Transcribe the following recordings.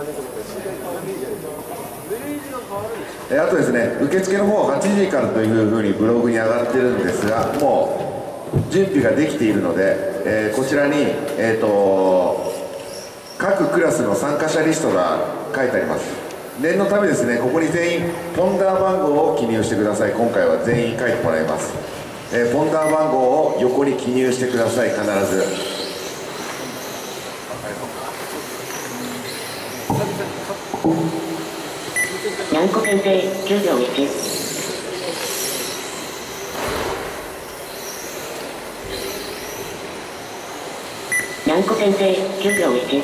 あとですね、受付の方8時からというふうにブログに上がってるんですが、もう準備ができているので、こちらに、各クラスの参加者リストが書いてあります。念のためですね、ここに全員フォンダー番号を記入してください。今回は全員書いてもらいます。フォンダー番号を横に記入してください。必ず。 にゃんこ先生9秒1。にゃんこ先生9秒1。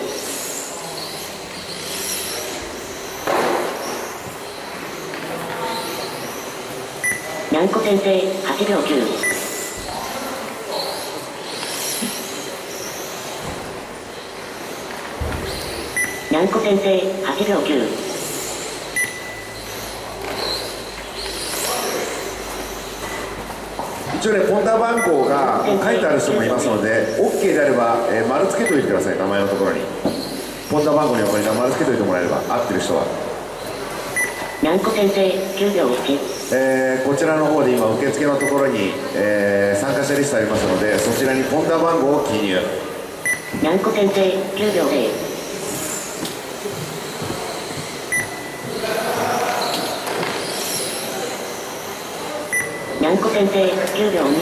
にゃんこ先生8秒9。にゃんこ先生8秒9。 一応ね、フォンダー番号が書いてある人もいますので、OK であれば、丸つけといてください。名前のところにフォンダー番号の横に丸つけといてもらえれば、合ってる人は。 にゃんこ先生9秒1。 こちらの方で今受付のところに、参加者リストありますので、そちらにフォンダー番号を記入。 にゃんこ先生9秒0。にゃんこ先生9秒2。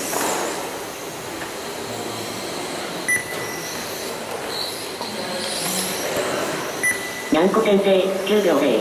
にゃんこ先生9秒0。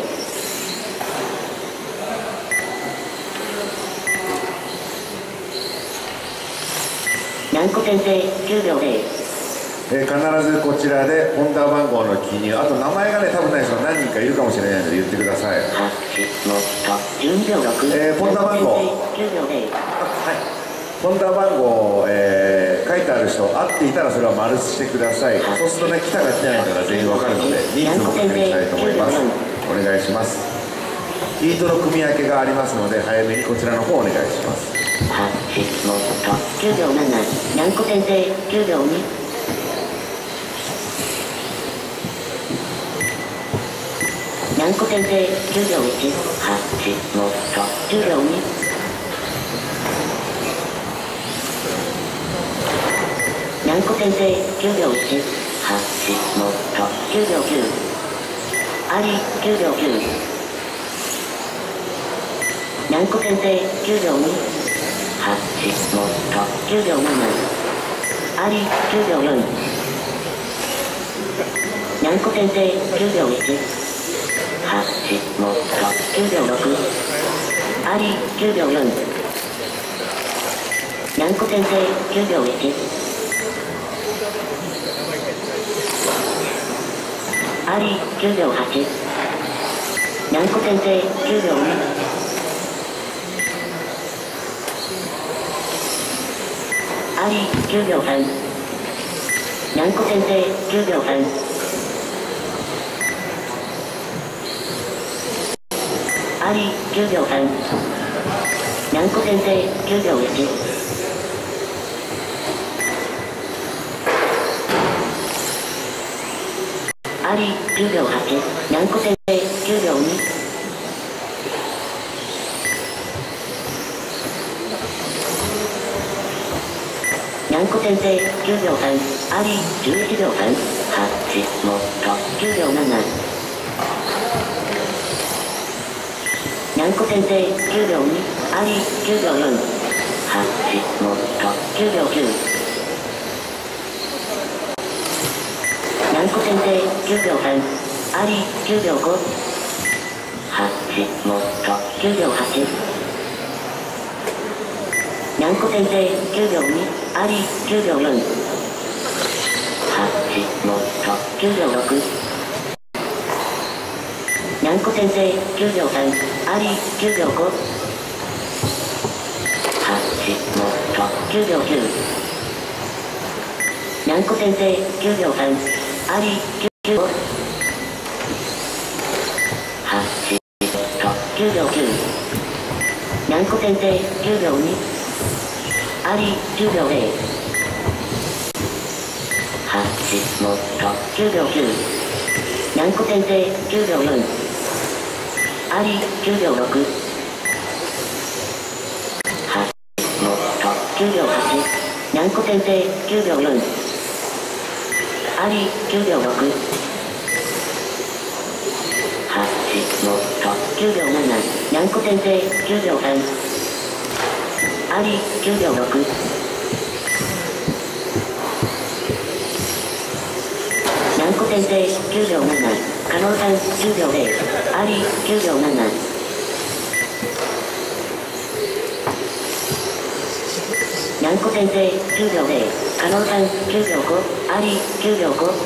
にゃんこ先生9秒0。 必ずこちらでフォンダー番号の記入、あと名前がね、多分ない人が何人かいるかもしれないので言ってください。 12秒6。 フォンダー番号 9秒0。 フォンダー番号、書いてある人、合っていたらそれは丸してください。そうするとね、来たか来てないのが全員わかるので、人数も確認したいと思います。お願いします。ヒートの組み分けがありますので、早めにこちらの方お願いします。 9秒7。にゃんこ先生9秒2。にゃんこ先生9秒1。10秒2。にゃんこ先生9秒1。9秒9。あり9秒9。にゃんこ先生9秒2。9秒7。あり9秒4。にゃんこ先生9秒1。9秒6。あり9秒4。にゃんこ先生9秒1。あり9秒8。にゃんこ先生9秒2。あり9秒3。にゃんこ先生9秒3。あり9秒3。にゃんこ先生9秒1。あり10秒8。にゃんこ先生9秒2。にゃんこ先生9秒3。あり11秒3。8もっと9秒7。にゃんこ先生9秒2。あり9秒4。8もっと9秒9。にゃんこ先生9秒3。あり9秒5。8もっと9秒8。にゃんこ先生9秒2。あり9秒4。8もっと9秒6。にゃんこ先生9秒3。あり9秒5。8もっと9秒9。にゃんこ先生9秒3。あり9秒5。8と9秒9。にゃんこ先生9秒2。あり10秒0。8もっと9秒9。 にゃんこ先生9秒4、アリ9秒6、はもっと9秒8、にゃんこ先生9秒4、アリ9秒6、はもっと9秒7、にゃんこ先生9秒3、アリ9秒6、にゃんこ先生9秒7、加納さん9秒0、アリ9秒7、にゃんこ先生9秒0、加納さん9秒5、アリ9秒5、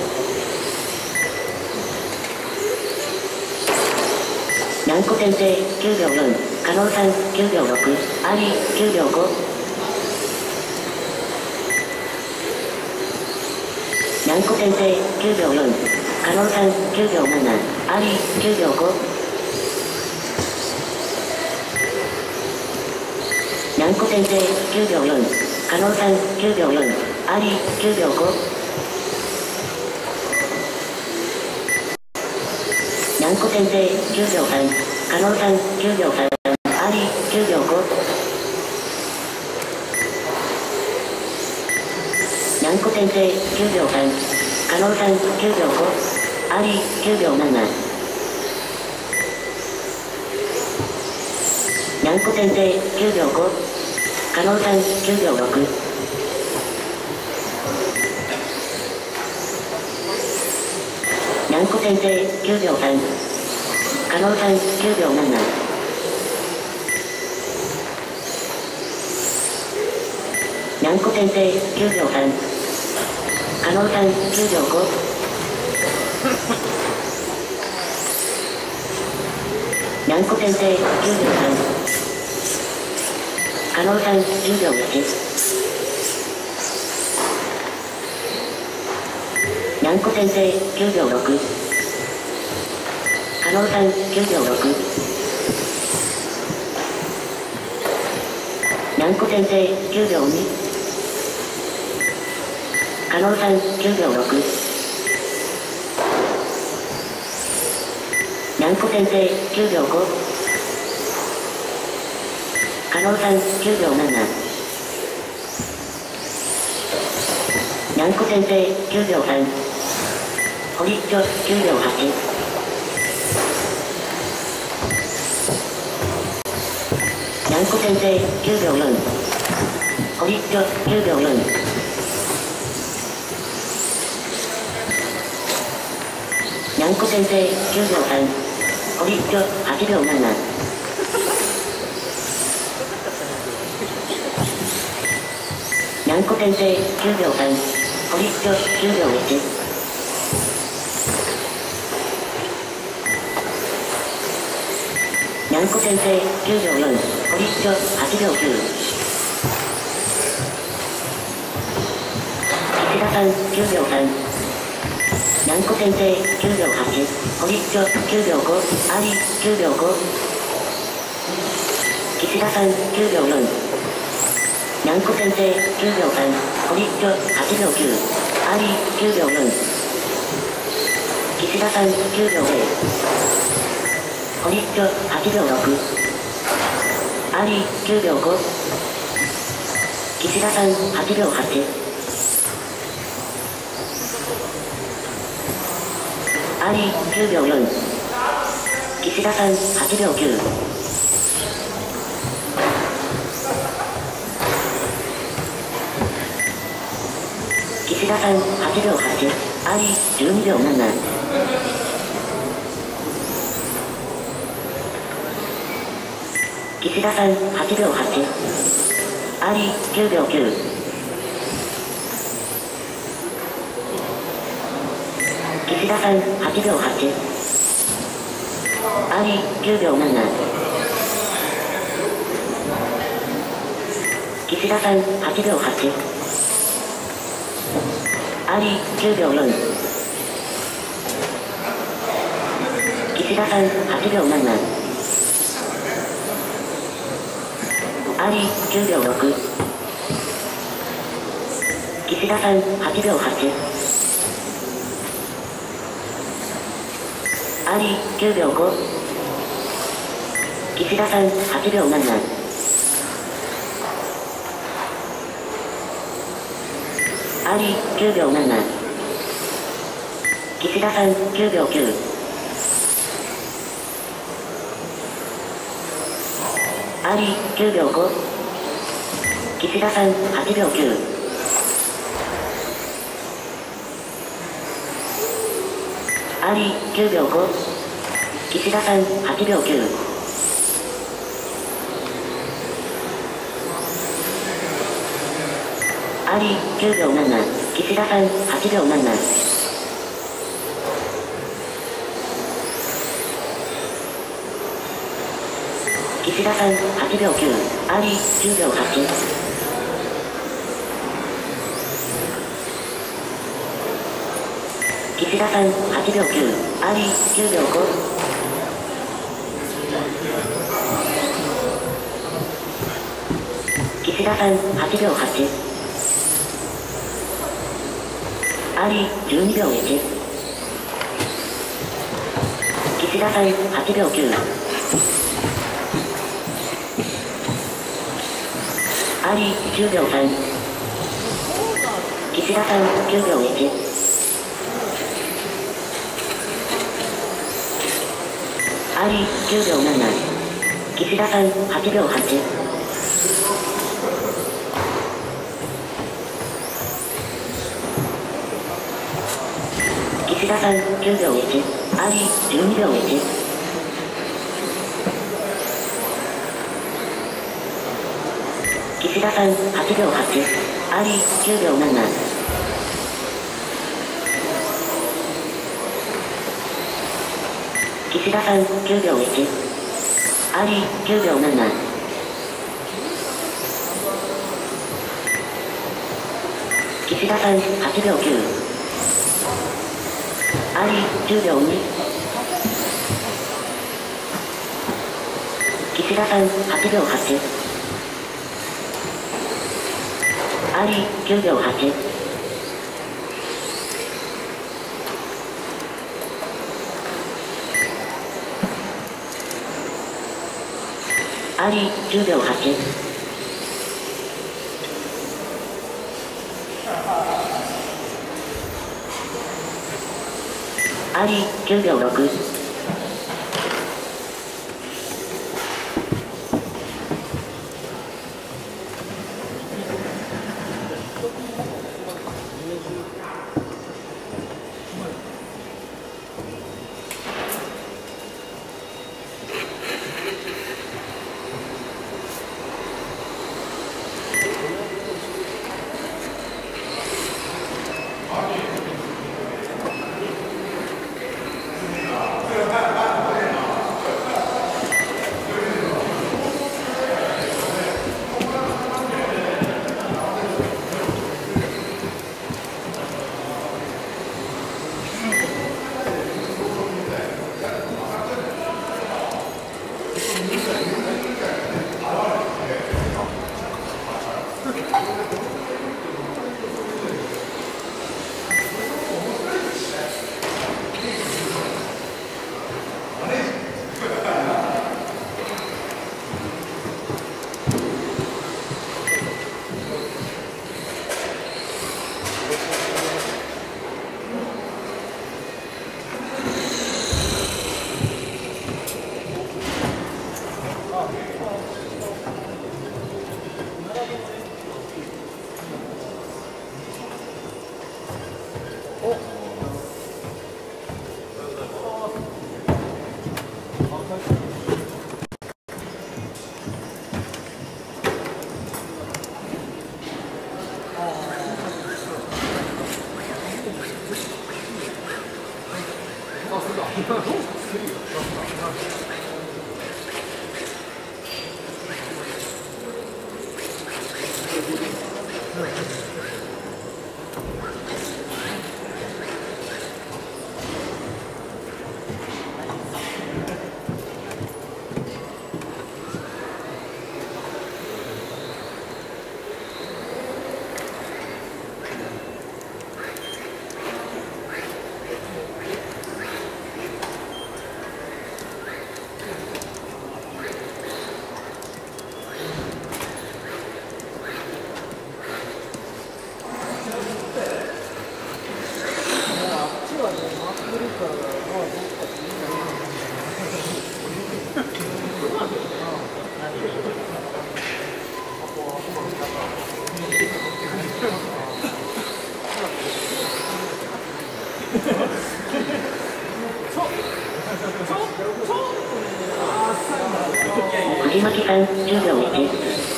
にゃんこ先生9秒4、加納さん9秒6、アリ9秒5、にゃんこ先生9秒4、加納さん9秒7、アリ9秒5、にゃんこ先生9秒4、加納さん9秒4、アリ9秒5、にゃんこ先生9秒3、加納さん9秒3、アリ9秒5、にゃんこ先生9秒3、加納さん9秒5、アリ9秒7、にゃんこ先生9秒5、加納さん9秒6、にゃんこ先生9秒3、加納さん9秒7、にゃんこ先生9秒3、加納さん9秒5、にゃんこ先生9秒3、加納さん10秒1、にゃんこ先生9秒6、加納さん9秒6、にゃんこ先生9秒2、加納さん9秒6、にゃんこ先生9秒5、加納さん9秒7、にゃんこ先生9秒3、ホリッチョ9秒8、にゃんこ先生9秒4、ホリッチョ9秒4、にゃんこ先生9秒3、ホリッチョ8秒7、にゃんこ先生9秒3、ホリッチョ9秒1、にゃんこ先生9秒4、ホリッチョ8秒9、岸田さん9秒3、にゃんこ先生9秒8、ホリッチョ9秒5、アリ9秒5、岸田さん9秒4、にゃんこ先生9秒3、ホリッチョ8秒9、アリ9秒4、岸田さん9秒0、ホリッチョ8秒6、アリ9秒5、岸田さん8秒8、アリ9秒4、岸田さん8秒9、岸田さん8秒8、アリ12秒7、岸田さん8秒8、アリ9秒9、岸田さん8秒8、アリ9秒7、岸田さん8秒8、アリ9秒4、岸田さん8秒7、アリ9秒6、岸田さん8秒8、 アリ9秒5。岸田さん8秒7。アリ9秒7。岸田さん9秒9。アリ9秒5。岸田さん8秒9。アリ9秒5。岸田さん8秒9。アリ9秒7。岸田さん8秒7。岸田さん8秒9。アリ10秒8。岸田さん8秒9。アリ9秒5。岸田さん8秒8。アリ12秒1。岸田さん8秒9。アリ10秒3。岸田さん9秒1。アリ9秒7。岸田さん8秒8。岸田さん9秒1。アリ12秒1。岸田さん8秒8。アリ9秒7。岸田さん9秒1。アリ9秒7。岸田さん8秒9。アリ10秒2。岸田さん8秒8。アリ9秒8。アリ10秒8。アリ9秒6。 さん10秒1。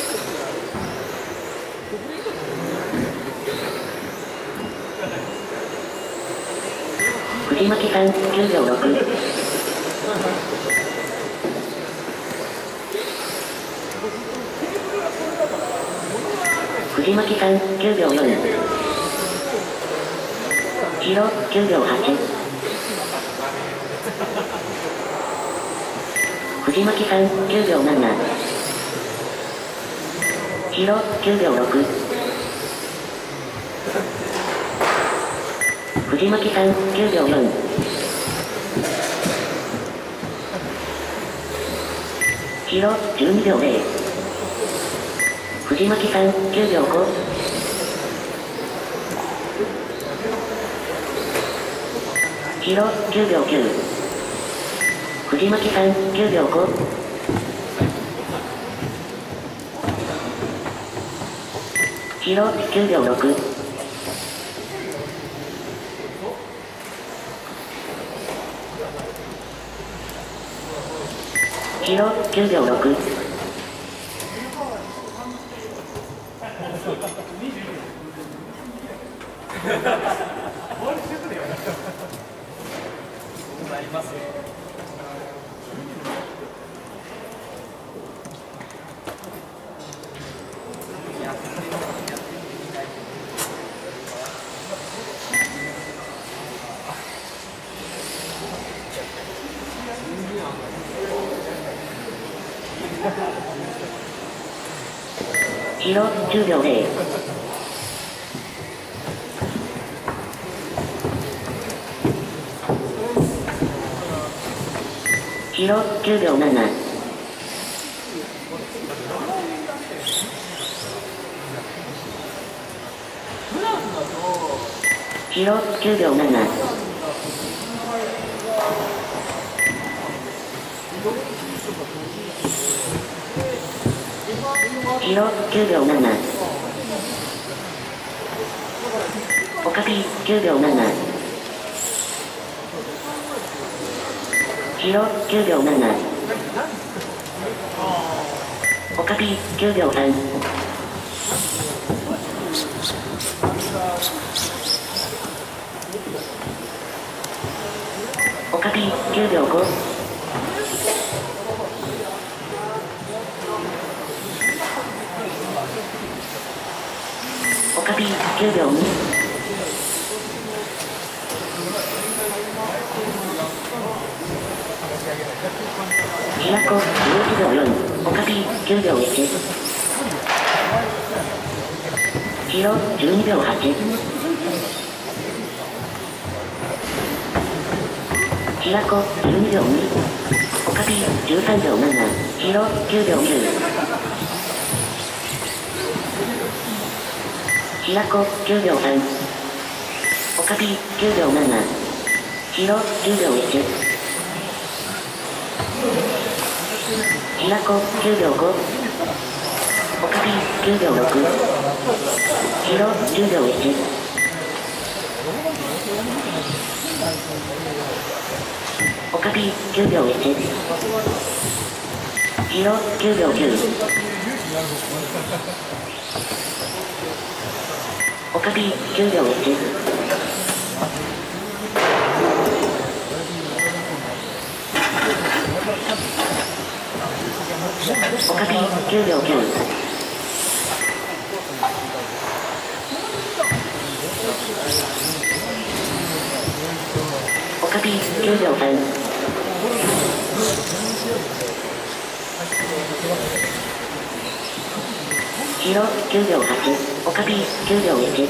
藤巻さん9秒6。藤巻さん9秒4。黄色9秒8。藤巻さん9秒7。黄色9秒6。藤巻さん9秒4。黄色12秒0。藤巻さん9秒5。黄色9秒9。藤巻さん9秒5。黄色9秒6。黄色9秒6。黄色10秒0。黄色9秒7。黄色9秒7。黄色9秒7。オカピ9秒7。黄色9秒7。オカピ9秒3。オカピ9秒5。オカピ9秒2。ひらこ11秒4。オカピ9秒1。黄色12秒8。ひらこ12秒2。オカピ13秒7。黄色9秒9。ひらこ9秒3。オカピ9秒7。黄色10秒1。ひらこ9秒5。オカピ9秒6。黄色10秒1。オカピ9秒1。黄色9秒9。オカピ9秒1。オカピ9秒9。オカピ9秒3。黄色9秒8。オカピ9秒1。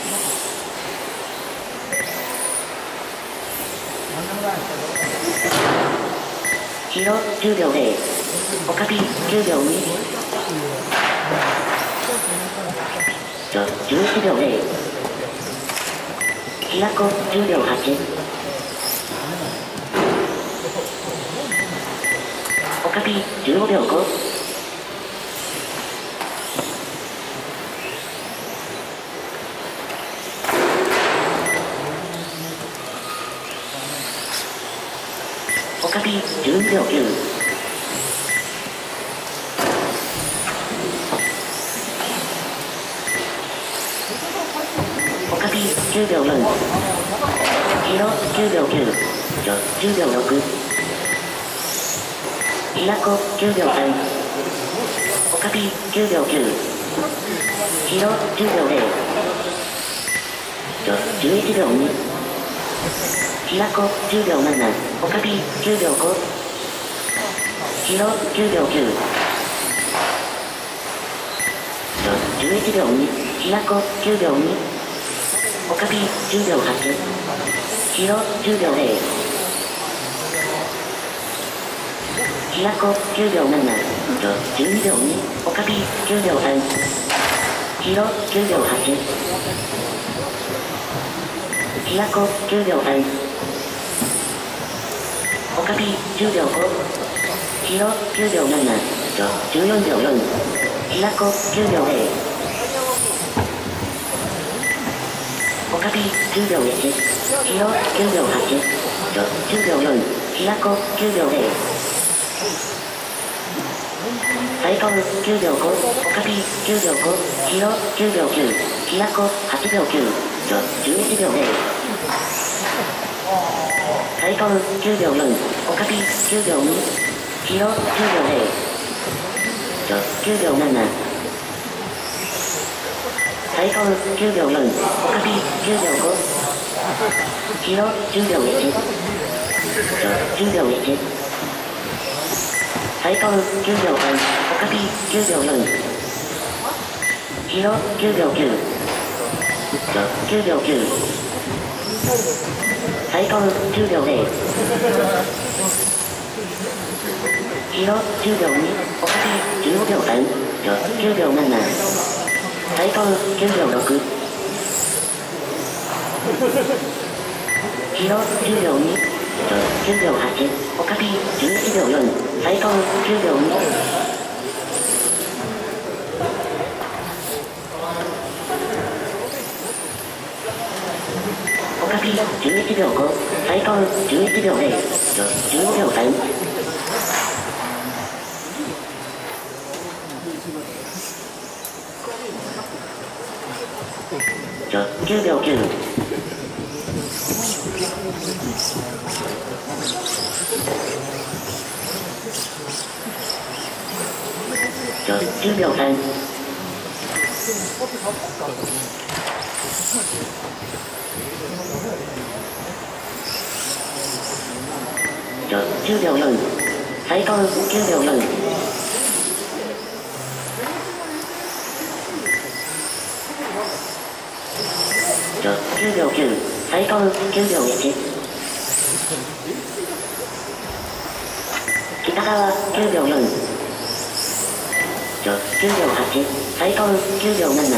黄色10秒0。オカピ9秒2。11秒0。ひらこ10秒8。オカピ15秒5。オカピ12秒9。 カピ9秒4、ヒロ9秒9、ジョ10秒6、ヒラコ9秒3、オカピ9秒9、ヒロ10秒0、ジョ11秒2、ヒラコ10秒7、オカピ9秒5、ヒロ9秒9、ジョ11秒2、ヒラコ9秒2、オカピ10秒8、ヒロ10秒0、ヒラコ9秒7、ジョ12秒2、オカピ9秒3、ヒロ9秒8、ヒラコ9秒3、オカピ10秒5、ヒロ9秒7、ジョ14秒4、ヒラコ9秒0、オカピ10秒1、ヒロ9秒8、ジョ10秒4、ヒラコ9秒0、サイコン9秒5、オカピ9秒5、ヒロ9秒9、ヒラコ8秒9、ジョ11秒0、サイコン9秒4、オカピ9秒2、ヒロ10秒0、ジョ9秒7、サイコン9秒4、オカピ10秒5、ヒロ10秒1、ジョ10秒1、サイコン9秒3、オカピ9秒4、ヒロ9秒9、ジョ9秒9、サイコン10秒0、ヒロ10秒2、オカピ15秒3、ジョ9秒7、サイコン9秒6、ヒロ10秒2、ジョ9秒8、オカピ11秒4、サイコン9秒2、オカピ11秒5、サイコン11秒0、ジョ15秒3、ジョ9秒9、ジョ10秒3、ジョ10秒4、サイコン9秒4、ジョ9秒9、サイコン9秒1、北川9秒4、ジョ9秒8、サイコン9秒7、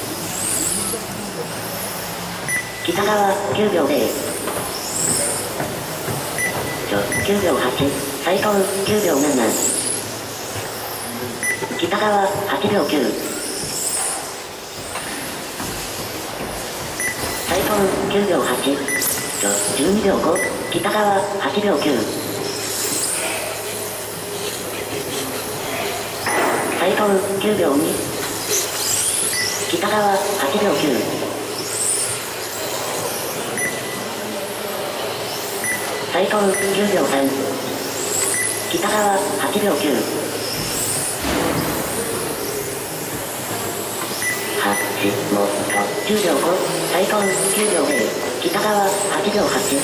北川9秒0、ジョ9秒8、サイコン9秒7、北川8秒9、サイコン9秒8、ジョ12秒5、北川8秒9、サイコン9秒2、北川8秒9、サイコン9秒3、北川8秒9、橋本10秒5、サイコン9秒0、北川8秒8、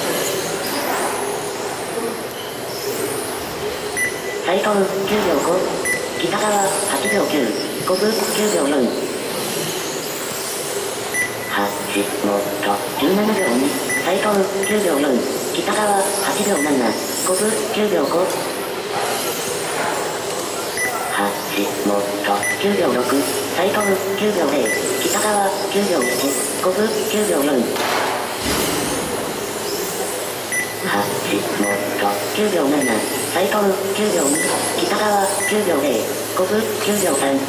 サイコン9秒5、北川8秒9、コブ9秒4、橋本17秒2、サイコン9秒4、北川8秒7、コブ9秒5、橋本9秒6、サイコン9秒0、北川9秒1、コブ9秒4、橋本9秒7、サイコン9秒2、北川9秒0、コブ9秒3、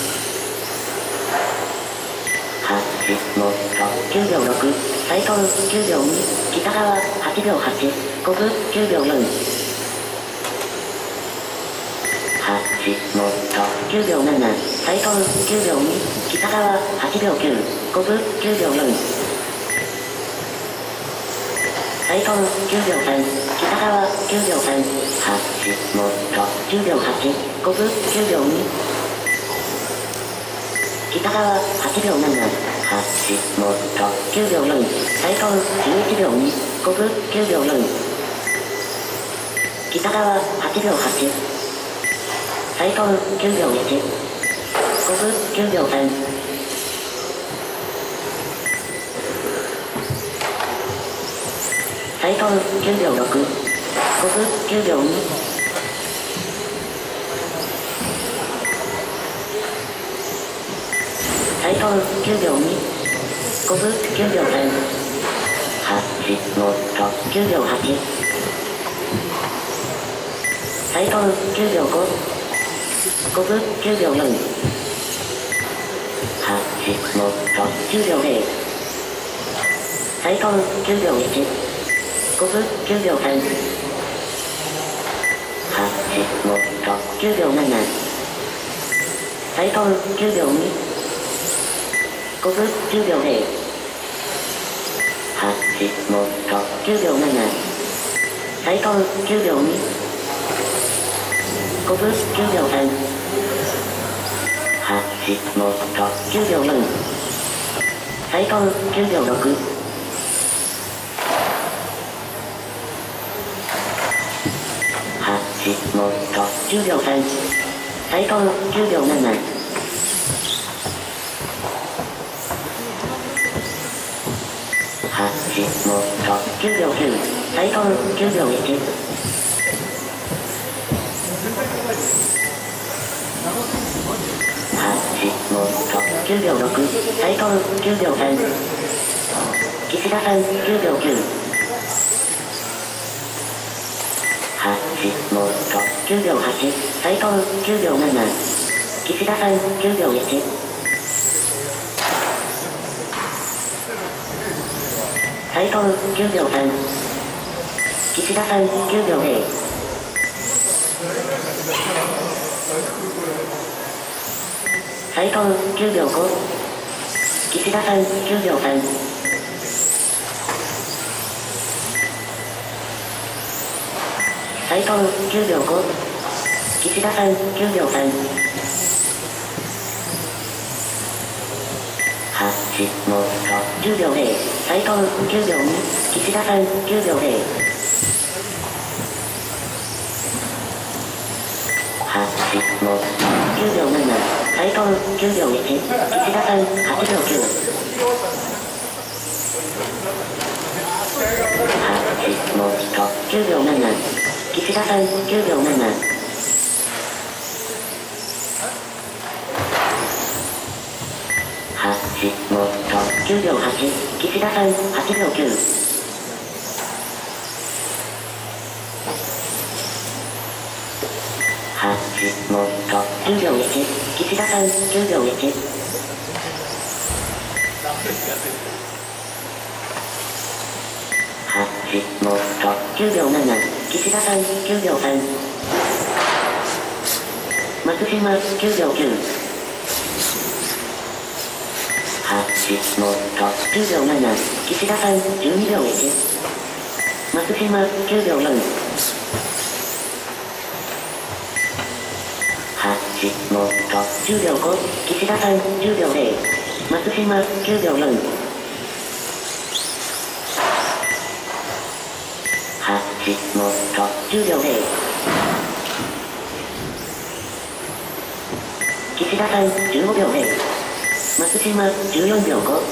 橋本9秒6、サイコン9秒2、北川8秒8、コブ9秒4、橋本 9秒7、斉藤9秒2、北川8秒9、コブ9秒4。斉藤9秒3、北川9秒3、橋本10秒8、コブ9秒2。北川8秒7、橋本9秒4、斉藤11秒2、コブ9秒4。北川8秒8、斉藤9秒1、コブ9秒3。斉藤9秒6、コブ9秒2。斉藤9秒2、コブ9秒3。橋本9秒8。斉藤9秒5、コブ9秒4。橋本10秒0。斉藤9秒1、コブ9秒3。橋本9秒7。斉藤9秒2、コブ10秒0。橋本9秒7。斉藤9秒2、コブ9秒3。橋本9秒4。斉藤9秒6。橋本10秒3。斉藤9秒7。橋本9秒9。斉藤9秒1。橋本9秒6。斉藤9秒3。岸田さん9秒9。橋本9秒8。斉藤9秒7。岸田さん9秒1。斉藤9秒3。岸田さん9秒0。斉藤9秒5。岸田さん9秒3。斉藤9秒5。岸田さん9秒3。橋本10秒0。斉藤9秒2。岸田さん9秒0。橋本9秒7。斉藤9秒1。岸田さん8秒9。橋本9秒7。岸田さん9秒7。橋本9秒8。岸田さん8秒9。橋本10秒1。岸田さん9秒1。橋本9秒7。岸田さん9秒3。松島9秒9。橋本10秒7。岸田さん12秒1。松島9秒4。橋本10秒5。岸田さん10秒0。松島9秒4。橋本10秒0。岸田さん15秒0。松島14秒5。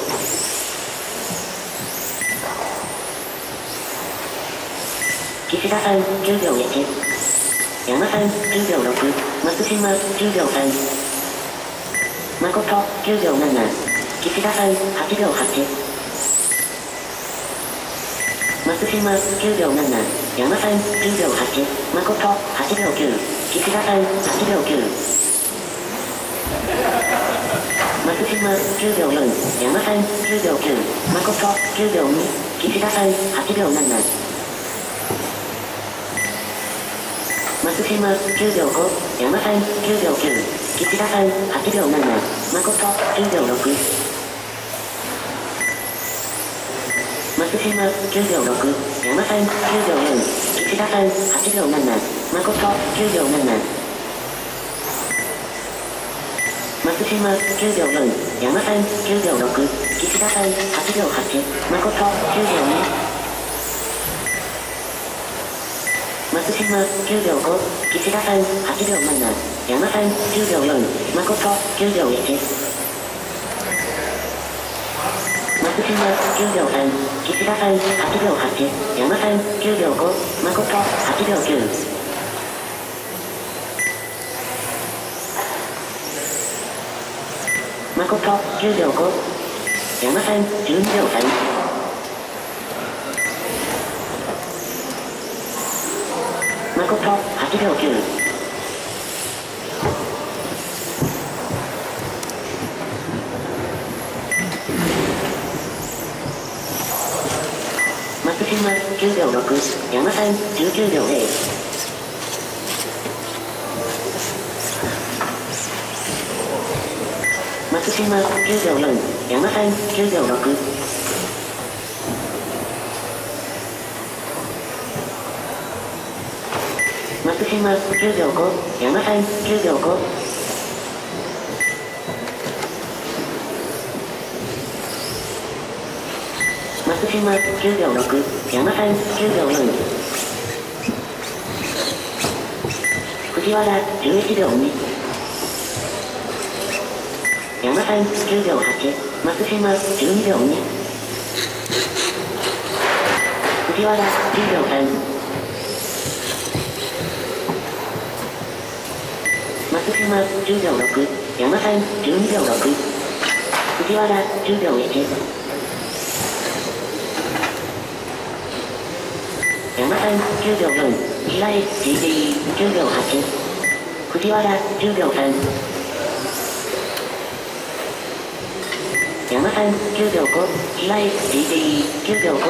岸田さん10秒1。山さん10秒6。松島10秒3。誠9秒7。岸田さん8秒8。松島9秒7。山さん10秒8。誠8秒9。岸田さん8秒9。松島9秒4。山さん10秒9。誠9秒2。岸田さん8秒7。松島9秒5。山さん9秒9。 岸田さん8秒7、誠10秒6、松島9秒6、山さん9秒4、岸田さん8秒7、誠9秒7、松島9秒4、山さん9秒6、岸田さん8秒8、誠9秒2、松島9秒5、岸田さん8秒7、山さん10秒4、誠9秒1、松島9秒3、岸田さん8秒8、山さん9秒5、誠8秒9、誠9秒5、山さん12秒3、誠8秒9、松島9秒6、山さん19秒0、松島9秒4、山さん9秒6、松島9秒5、山さん9秒5、松島9秒6、山さん9秒4、藤原11秒2、山さん9秒8、松島12秒2、藤原10秒3、松島10秒6、山さん12秒6、藤原10秒1、山さん9秒4、平井 GD9 秒8、藤原10秒3、山さん9秒5、平井 GD9 秒5、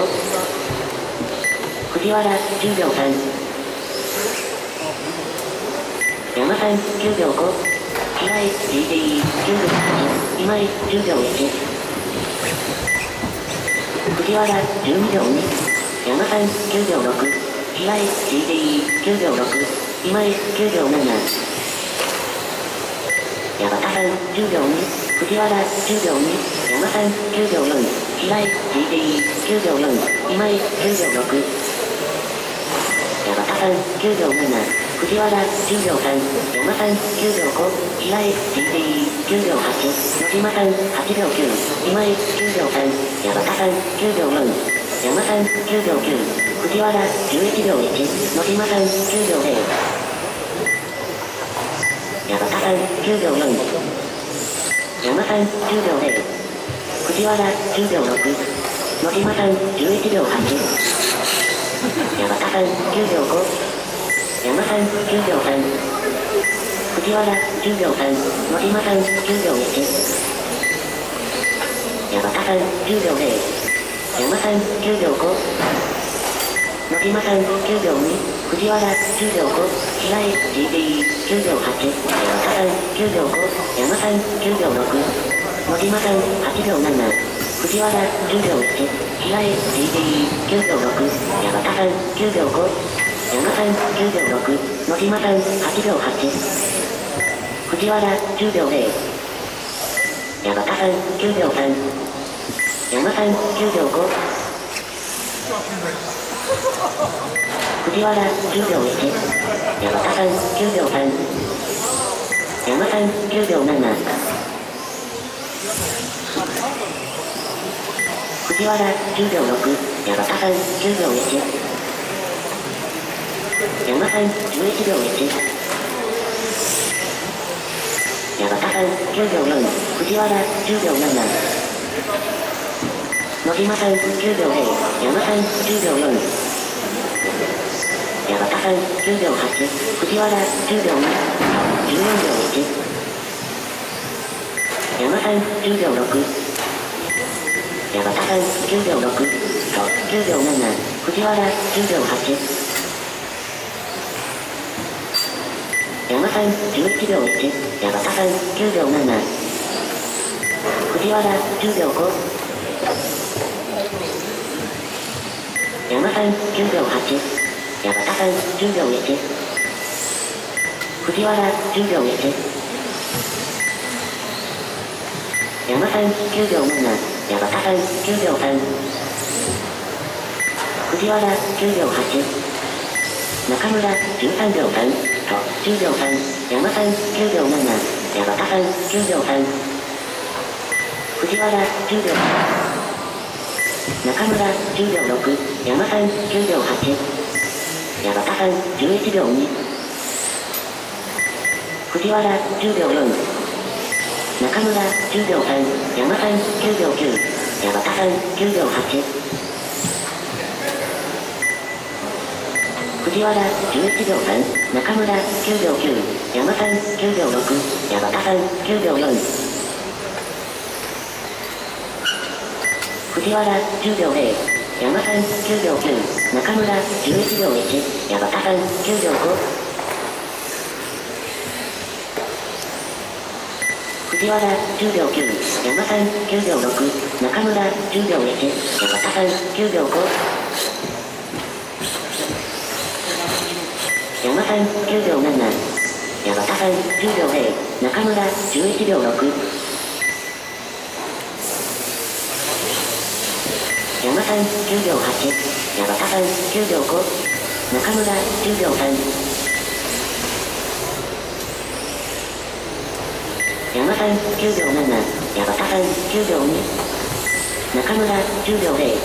藤原10秒3、山さん9秒5、平井 GD9 秒8、今井10秒1、藤原12秒2、山さん9秒6、平井 GD9 秒6、今井9秒7、矢端さん10秒2、藤原10秒2、山さん9秒4、平井 GD9 秒4、今井10秒6、矢端さん9秒7、藤原10秒3、山さん9秒5、平井 GD9 秒8、野島さん8秒9、今井9秒3、矢端さん9秒4、山さん9秒9、藤原11秒1、野島さん9秒0、矢端さん9秒4、山さん10秒0、藤原10秒6、野島さん11秒8、矢端さん9秒5、山さん9秒3、藤原10秒3、野島さん10秒1、矢端さん10秒0、山さん9秒5、野島さん9秒2、藤原10秒5、平井 GD9 秒8、矢端さん9秒5、山さん9秒6、野島さん8秒7、藤原10秒1、平井 GD9 秒6、矢端さん9秒5、山さん10秒6、野島さん8秒8、藤原10秒0、矢端さん9秒3、山さん9秒5、藤原10秒1、矢端さん9秒3、山さん9秒7、藤原10秒6、矢端さん10秒1、山さん11秒1、矢端さん9秒4、藤原10秒7、野島さん9秒0、山さん10秒4、矢端さん10秒8、藤原10秒2、14秒1、山さん10秒6、矢端さん9秒6、9秒7、藤原10秒8、 山さん11秒1、矢端さん9秒7、藤原10秒5、山さん9秒8、矢端さん10秒1、藤原10秒1、山さん9秒7、矢端さん9秒3、藤原9秒8、中村13秒3と10秒3、山さん9秒7、矢端さん9秒3、藤原10秒8、中村10秒6、山さん9秒8、矢端さん11秒2、藤原10秒4、中村10秒3、山さん9秒9、矢端さん9秒8、藤原11秒3、中村9秒9、山さん9秒6、矢端さん9秒4、藤原10秒0、山さん9秒9、中村11秒1、矢端さん9秒5、藤原10秒9、山さん9秒6、中村10秒1、矢端さん9秒5、山さん9秒7、矢端さん10秒0、中村11秒6、山さん9秒8、矢端さん9秒5、中村10秒3、山さん9秒7、矢端さん9秒2、中村10秒0、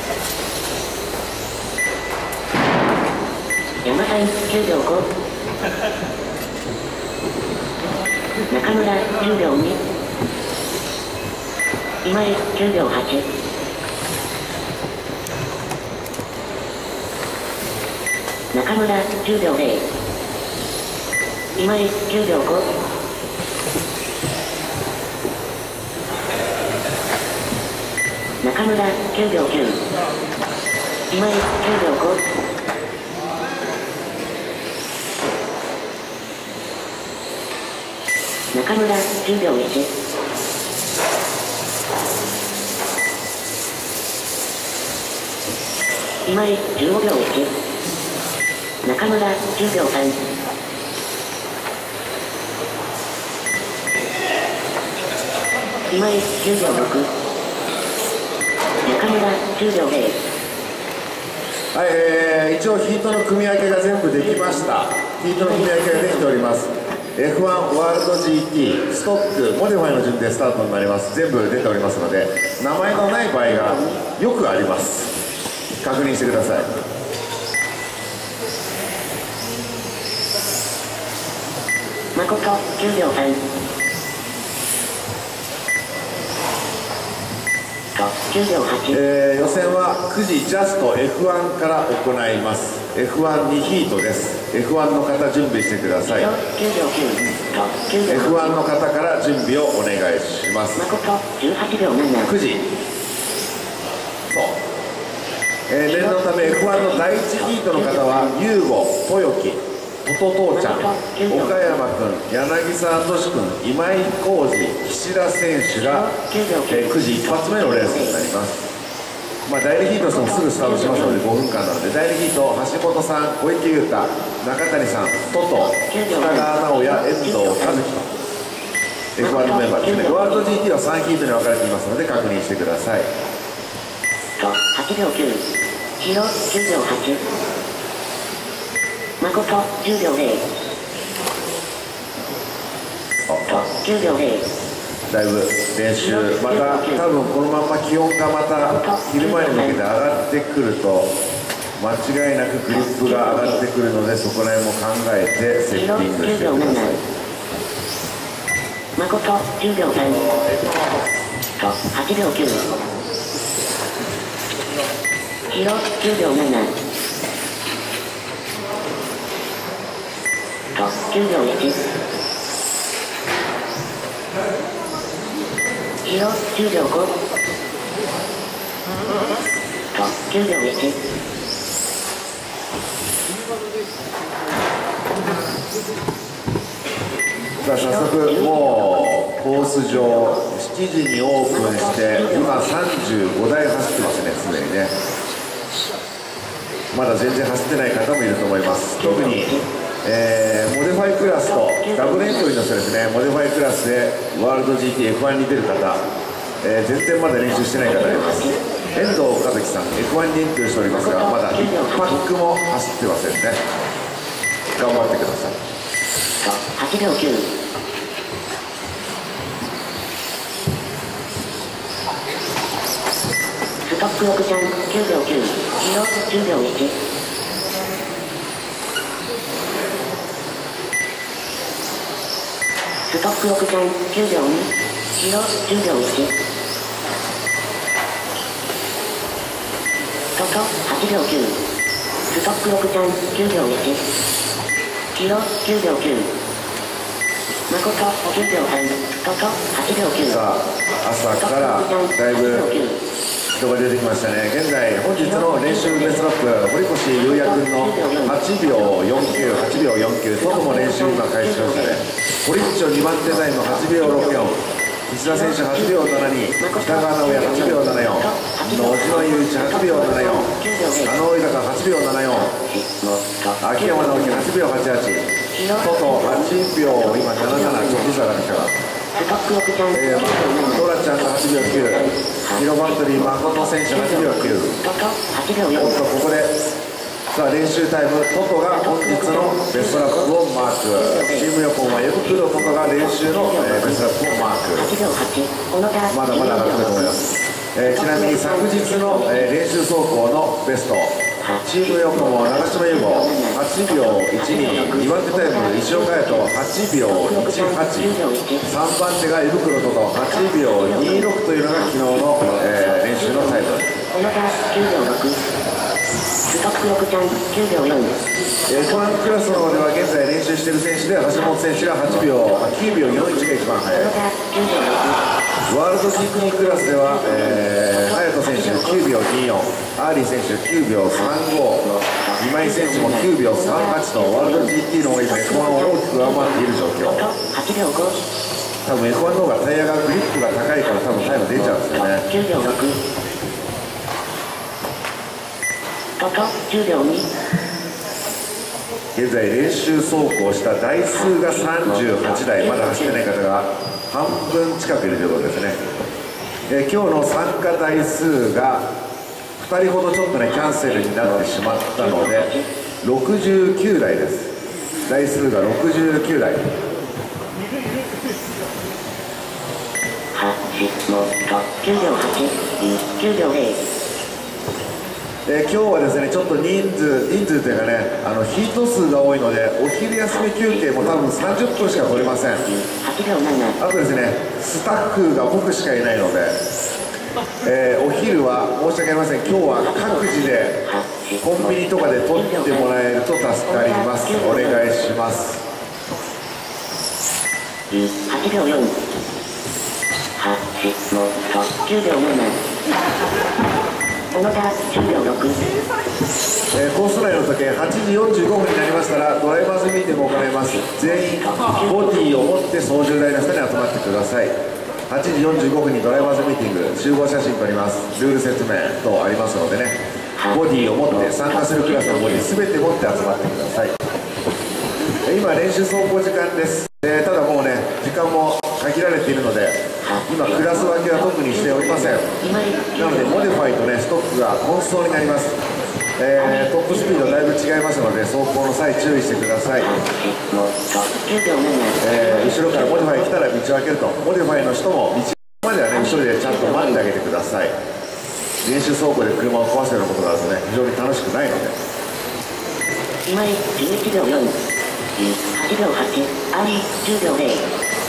山さん9秒5、中村10秒2、今井9秒8、中村10秒0、今井9秒5、中村9秒9、今井9秒5、中村10秒1、今井15秒1、中村10秒3、今井10秒6、中村10秒0。 はい、一応ヒートの組み分けが全部できました。ヒートの組み分けができております。F1 ワールド GT ストックモディファイの順でスタートになります。全部出ておりますので、名前のない場合がよくあります。確認してください。 誠9秒3と9秒8、 予選は9時ジャスト F1 から行います。 F1 2ヒートです。 F1 の方準備してください。 9秒9と9秒 F1 の方から準備をお願いします。 誠18秒7、 9時そう、念のため F1 の第1ヒートの方はユーゴ、豊木、トト父ちゃん、岡山君、柳沢敏君、今井浩二、岸田選手が、9時一発目のレースになります。第2ヒートしてもすぐスタートしますので5分間なので、第2ヒート橋本さん、小池優太、中谷さん、トト、北川直也、遠藤和樹と F1 のメンバーですね。ワールド GT は3ヒートに分かれていますので確認してください。 と8秒9、広9秒8、誠10秒0と9秒0。 だいぶ練習、また多分このまま気温がまた昼前に向けて上がってくると間違いなくグリップが上がってくるので、そこら辺も考えてセッティングしてください。 誠10秒3と8秒9、広9秒7と9秒1、広10秒5と9秒1、 早速もうコース上7時にオープンして今35台走ってますね、すでにね。まだ全然走ってない方もいると思います。特に、モデファイクラスとダブルエントリーの人ですね。モデファイクラスでワールド GTF1 に出る方、全然まだ練習してない方がいます。遠藤和樹さん F1 にエントリーしておりますが、まだ1パックも走ってませんね。頑張ってください。 8秒9。ストックオプション9秒9。黄色10秒1。ストックオプション9秒2。黄色10秒1。外8秒9。ストックオプション9秒1。黄色9秒9。誠9秒3。外8秒9。 さあ、朝からだいぶ人が出てきましたね。現在本日の練習ベストラップ、堀越優也君の8秒49、8秒49、外も練習今開始しましたね。堀越2番手タイム8秒64、石田選手8秒72、北川直也8秒74、野島雄一8秒74、加納豊8秒74、秋山直樹8秒88、外8秒今77、ちょっと差が出てきたか。ドラちゃんが8秒9、ヒロバントリー誠選手8秒9。おっと、ここでさあ練習タイム、トトが本日のベストラップをマーク。チーム横はエブクロトトが練習のベストラップをマーク。まだまだ上がってると思います。ちなみに昨日の練習走行のベスト、チーム横も長島優吾8秒12、2番手タイム石岡隼人8秒18、3番手がエブクロトト8秒26というのが昨日の練習のタイム。ストック6ちゃん9秒4。F1 クラスの方では現在練習している選手で橋本選手が9秒41が一番速い。ワールド GT クラスでは、隼人選手9秒24、アーリー選手9秒35、今井選手も9秒38とワールド GT の方が今 F1 を大きく上回っている状況。多分 F1 の方がタイヤがグリップが高いから多分タイム出ちゃうんですよね。 9秒6。10秒2。 現在練習走行した台数が38台、まだ走ってない方が半分近くいるということですね。今日の参加台数が2人ほどちょっとねキャンセルになってしまったので69台です。台数が69台。 9秒8、9秒0。 今日はですねちょっと人数というかねヒート数が多いのでお昼休み休憩も多分30分しか取れません。あとですねスタッフが僕しかいないので、お昼は申し訳ありません。今日は各自でコンビニとかで取ってもらえると助かります。お願いします。 8秒4、9秒7。10秒6。 コース内の時計8時45分になりましたらドライバーズミーティングを行います。全員ボディを持って操縦台の下に集まってください。8時45分にドライバーズミーティング集合写真撮ります。ルール説明等ありますのでね、ボディを持って参加するクラスのボディ全て持って集まってください。今練習走行時間です。ただもうね時間も限られているので今クラス分けは特にしておりません。なのでモデファイとねストックが混走になります。トップスピードだいぶ違いますので走行の際注意してください。後ろからモデファイ来たら道を開けると、モデファイの人も道まではね後ろでちゃんと待ってあげてください。練習走行で車を壊すようなことがあるとね非常に楽しくないので。 今井11秒4、8秒8、アリ10秒0。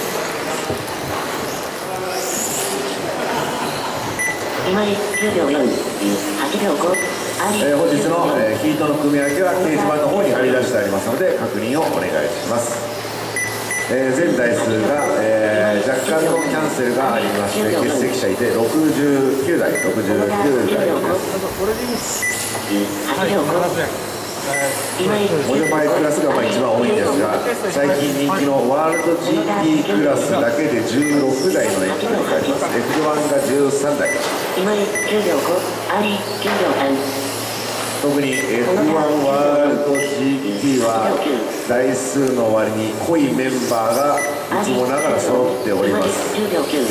今井10秒4、8秒5、アリ本日の、ヒートの組み分けは掲示板の方に貼り出してありますので確認をお願いします。全台数が、若干のキャンセルがありまして欠席者いて69台、69台です。 8秒5。 今井モディファイクラスが一番多いんですが、最近人気のワールド GT クラスだけで16台のエンジンがあります。F1 が13台。 今井9秒5、アリ9秒3。 特に F1 ワールド GT は台数の割に濃いメンバーがいつもながら揃っております。 10秒9。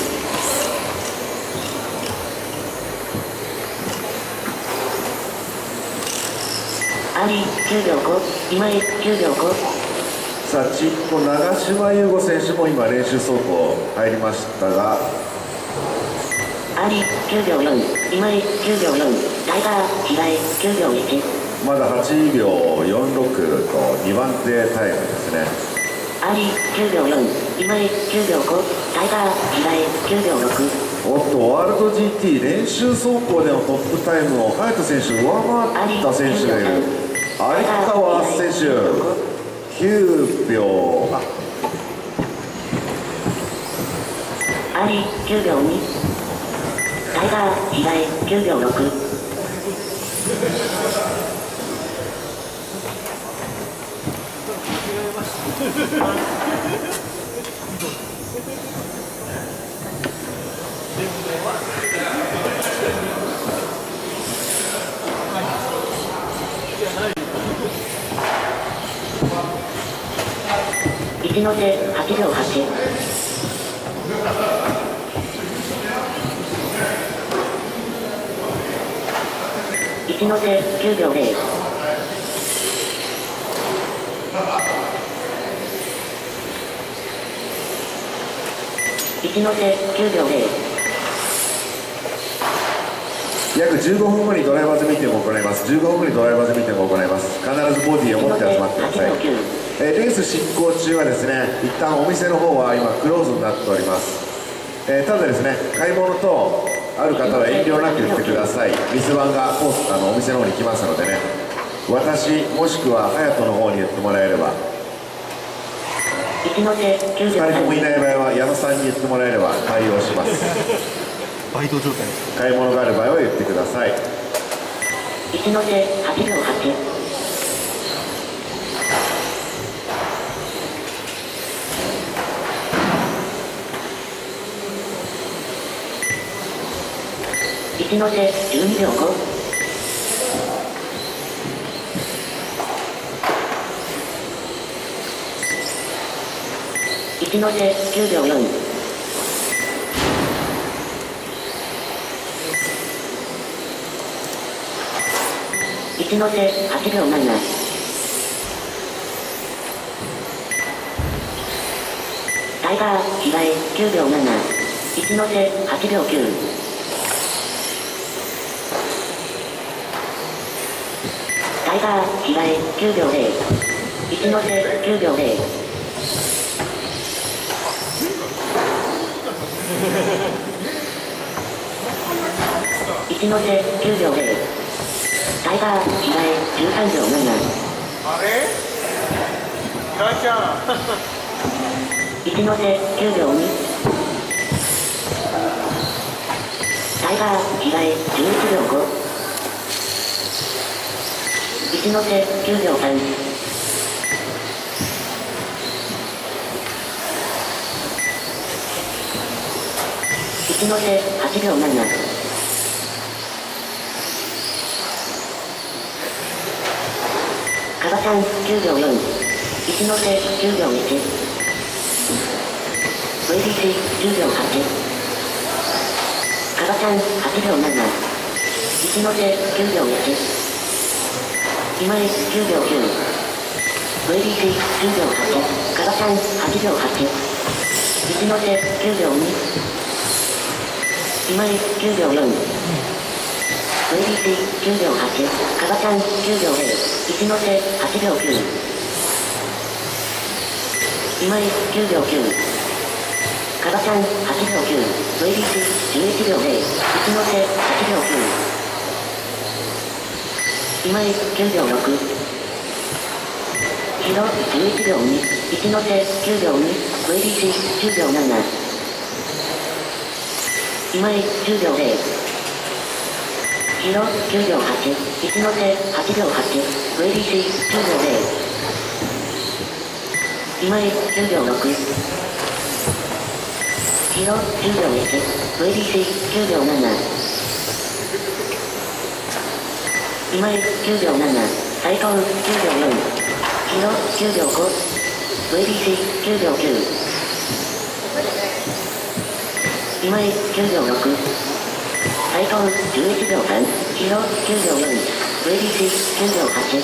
アリ9秒5、今井9秒5。 さあ、ちっと長島優吾選手も今練習走行入りましたが、 アリ9秒4、今井9秒4。タイガー、平井9秒1。 まだ8秒46と2番手タイムですね。 アリ9秒4、今井9秒5。タイガー、平井9秒6。 おっと、ワールド GT 練習走行でのトップタイムを早田選手上回った選手がいる。有川選手9秒。 アリ9秒2。タイガー、平井9秒6。一ノ瀬8秒8。一ノ瀬9秒0。一ノ瀬9秒0。 約15分後にドライバーズミーティングを行います。15分後にドライバーズミーティングを行います。必ずボディを持って集まってください。レース進行中はですね、一旦お店の方は今クローズになっております。ただですね、買い物等ある方は遠慮なく言ってください。ミスバンがお店の方に来ますのでね、私もしくは隼人の方に言ってもらえれば、2人ともいない場合は矢野さんに言ってもらえれば対応します。 バイト状態。 買い物がある場合は言ってください。 一ノ瀬8秒8。一ノ瀬12秒5。一ノ瀬9秒4。一ノ瀬8秒7。タイガー平井9秒7。一ノ瀬8秒9。タイガー平井9秒0。一ノ瀬9秒0。一ノ瀬9秒0。タイガー平井13秒7。 あれ？平井ちゃん。 一ノ瀬9秒2。タイガー平井11秒5。一ノ瀬9秒3。一ノ瀬8秒7。カバさん9秒4。一ノ瀬10秒1。VDC 10秒8。カバさん8秒7。一ノ瀬9秒1。今井9秒9。VDC 10秒8。カバさん8秒8。一ノ瀬9秒2。今井9秒4。VDC 10秒8。カバさん10秒0。一ノ瀬8秒9。今井9秒9。カバさん8秒9。VDC 11秒0。一ノ瀬8秒9。今井9秒6。ヒロ11秒2。一ノ瀬9秒2。VDC 10秒7。今井10秒0。 ヒロ9秒8、一ノ瀬8秒8、VDC 10秒0、今井9秒6、ヒロ10秒1、VDC 9秒7、今井9秒7、斉藤9秒4、ヒロ9秒5、VDC 9秒9、今井9秒6、斉藤11秒3、ヒロ9秒4、VDC 9秒8、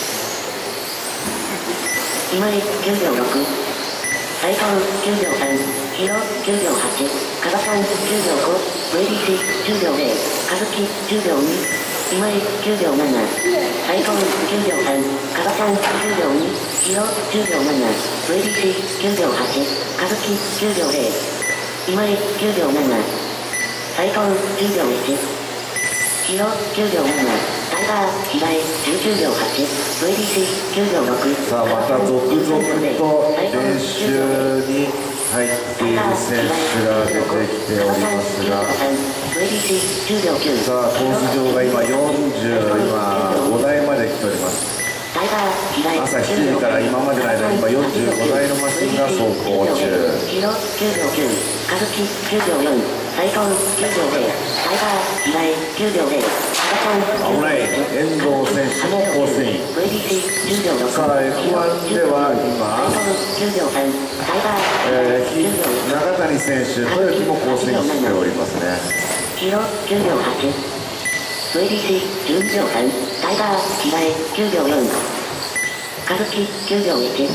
今井9秒6、斉藤9秒3、ヒロ9秒8、カバさん10秒5、VDC 10秒0、カズキ10秒2、今井9秒7、斉藤9秒3、カバさん10秒2、ヒロ10秒7、VDC 9秒8、カズキ10秒0、今井9秒7、斉藤10秒1、ヒロ9秒7、タイガー平井19秒8、VDC 9秒6。 さあまた続々と練習に入っている選手が出てきておりますが、さあコース上が今45台まで来ております。朝7時から今までの間に今45台のマシンが走行中。 ヒロ9秒9、カズキ9秒4、斉藤9秒0、タイガー平井9秒0、 危ない遠藤選手もコースイン。さあ F1 では今中谷選手豊木もコースインしておりますね。 ヒロ9秒8、VDC 12秒3、タイガー平井9秒4、カズキ9秒1、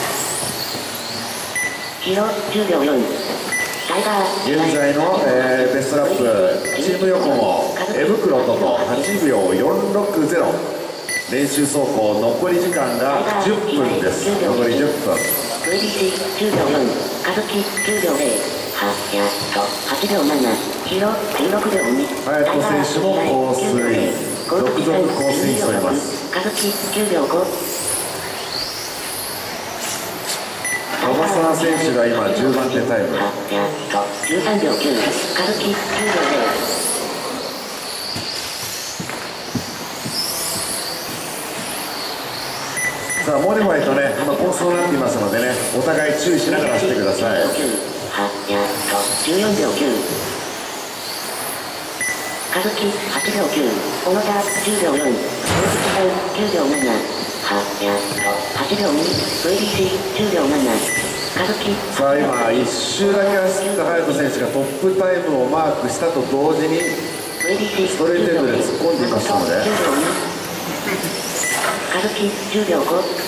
ヒロ10秒4、タイガー現在の、ベストラップチーム横も江袋と8秒460、練習走行残り時間が10分です。残り10分。 VDC 10秒4、カズキ10秒0、やっと8秒7、ヒロ16秒2、 隼人選手もコースイン、続々コースインしております。 カズキ9秒5、 樺沢選手が今10番手タイム。 やっと13秒9、カズキ9秒0。 さあモディファイとね今コースになっていますのでね、お互い注意しながら走ってください。 やっと14秒9、カズキ8秒9、小野田10秒4、大月さん9秒7、やっと8秒2、VDC 10秒7、カズキ。 さあ今1周だけ走った隼人選手がトップタイムをマークしたと同時にストレートエンドで突っ込んでいましたので、 カズキ10秒5、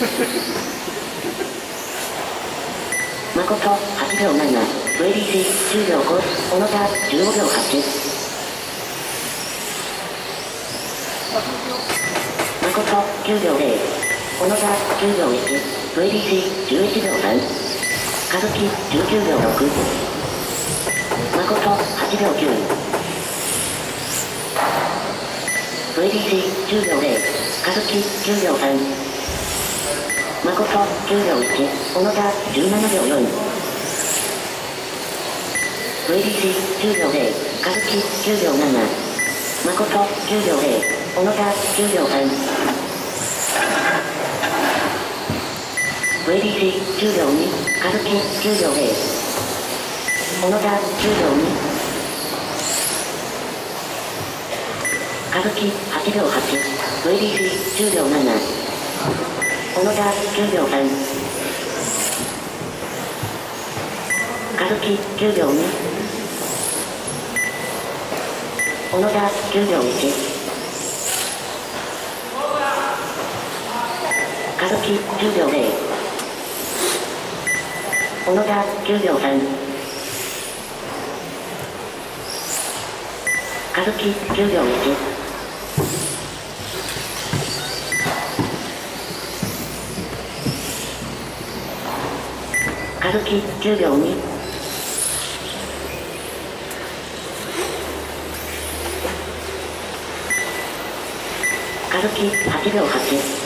誠8秒7、VDC 10秒5、小野田15秒8、誠9秒0、小野田9秒1、VDC 11秒3、カズキ19秒6、誠8秒9、VDC 10秒0、カズキ9秒3、誠9秒1、小野田17秒4、VDC 10秒0、カズキ9秒7、誠9秒0、小野田9秒3、VDC 10秒2、カズキ9秒0、小野田10秒2、カズキ8秒8、VDC 10秒7、小野田9秒3、カズキ9秒2、小野田9秒1、カズキ10秒0、小野田9秒3、カズキ9秒1、カズキ10秒2、カズキ8秒8、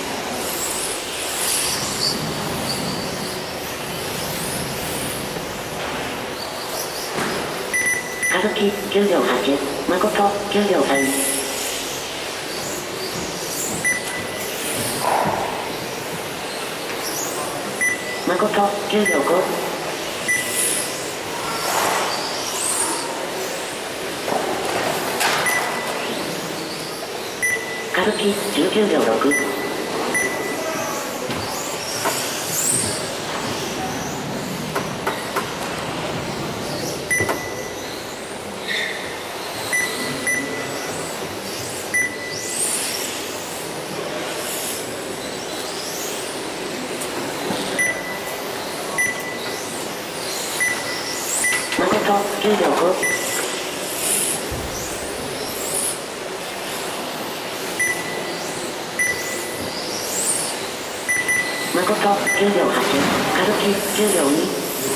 カズキ9秒8、誠9秒3、 誠9秒5。歌舞伎19秒6。誠9秒5。誠9秒8。歌舞伎9秒2。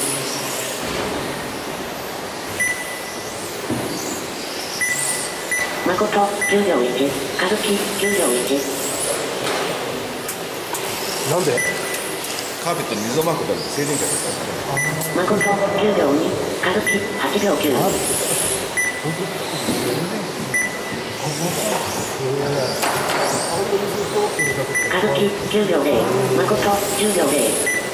誠9秒1。歌舞伎9秒1。 なんでカーペットに溝まくことで静電気が出たんですかね。 誠9秒2。歌舞伎8秒9。歌舞伎9秒0。誠10秒0。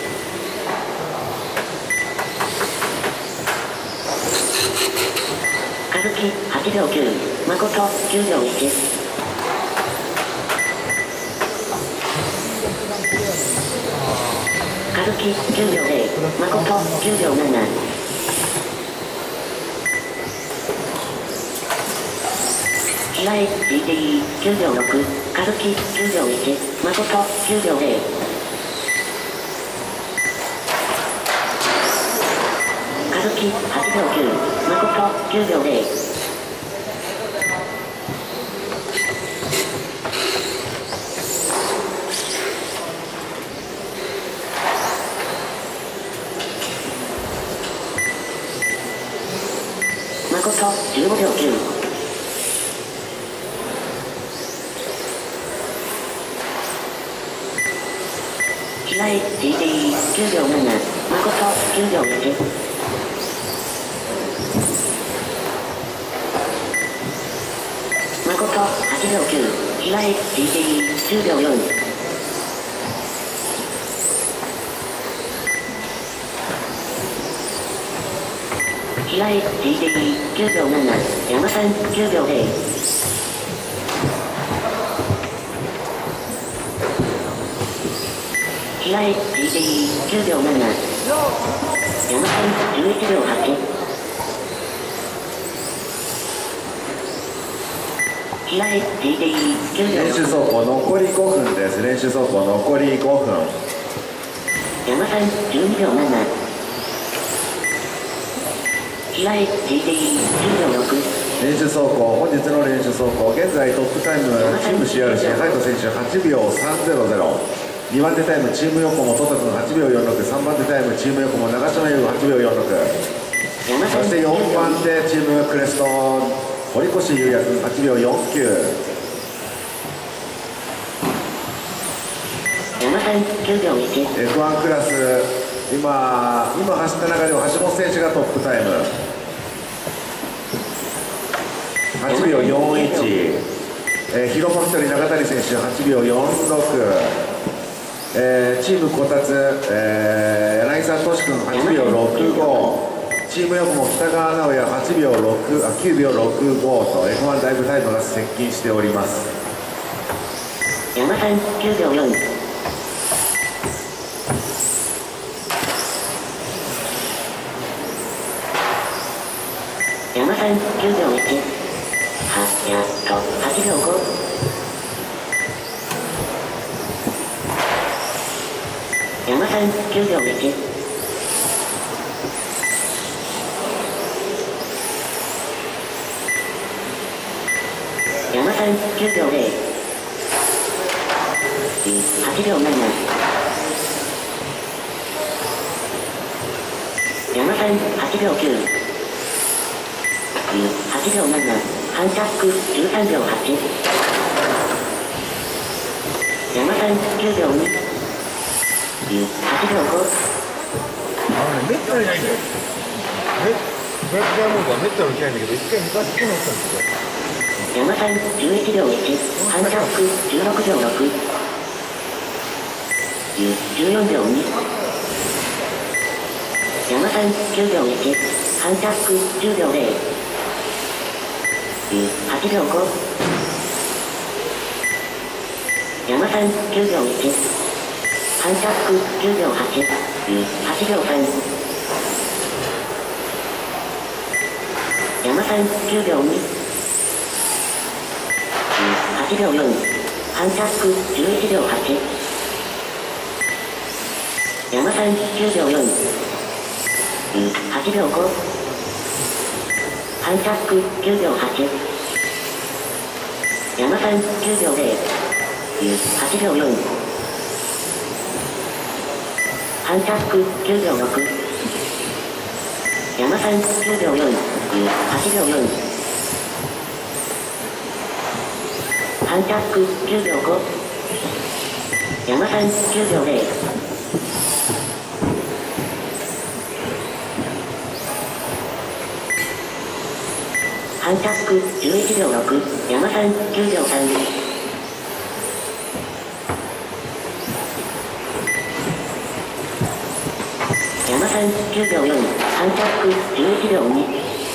歌舞伎8秒9。誠9秒1。歌舞伎9秒0。誠9秒7。平江 DTE 9秒6。歌舞伎9秒1。誠9秒0。歌舞伎8秒9。誠9秒0。誠15秒9。平江 DTE 9秒7。誠9秒1。誠8秒9。平江 DTE 10秒4。平江 DTE 9秒7。山さん9秒0。平江 DTE 9秒7。山さん11秒8。平江 DTE 9秒6。 練習走行残り5分です。練習走行残り5分。 山さん12秒7。平江 DTE 10秒6。 練習走行、本日の練習走行、現在トップタイム、チーム CRC、ハイト選手8秒300、2番手タイム、チーム横もトタ君8秒46、3番手タイム、チーム横も長島優8秒46、そして4番手、チームクレスト、堀越優也君8秒49。 山さん9秒1。 F1 クラス、今走った中では橋本選手がトップタイム。8秒41、ヒロファクトリー中谷選手8秒46、チームこたつ、柳沢俊君8秒65、チーム横も北川直也9秒65と F1 だいぶタイムが接近しております。 山さん9秒4。山さん9秒1。やっと8秒5。山さん9秒1。山さん9秒0。8秒7。山さん8秒9。8秒7。ハンタック13秒8。山さん9秒2。8秒5。 めったにないんだよ。ブラックダイヤモンドはめったに起きないんだけど、一回昔来なかったんですよ。 山さん11秒1。ハンタック16秒6。14秒2。 山さん9秒1、ハンタック10秒0、8秒5、山さん9秒1、ハンタック10秒8、8秒3、山さん9秒2、8秒4、ハンタック11秒8、山さん9秒4、8秒5、ハンタック9秒8、山さん9秒0、8秒4、ハンタック9秒6、山さん9秒4、8秒4、ハンタック9秒5、山さん9秒0、ハンタック11秒6、山さん9秒3、山さん9秒4、ハンタック11秒2、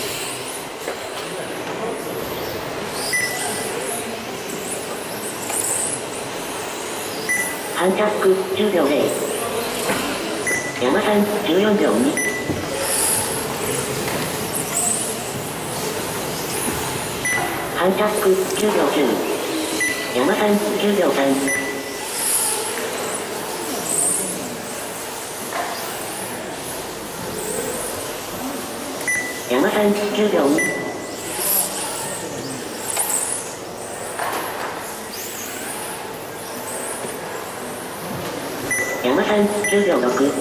ハンタック10秒0、山さん14秒2、ハンタック9秒9、山さん9秒3、山さん9秒2、山さん9秒6、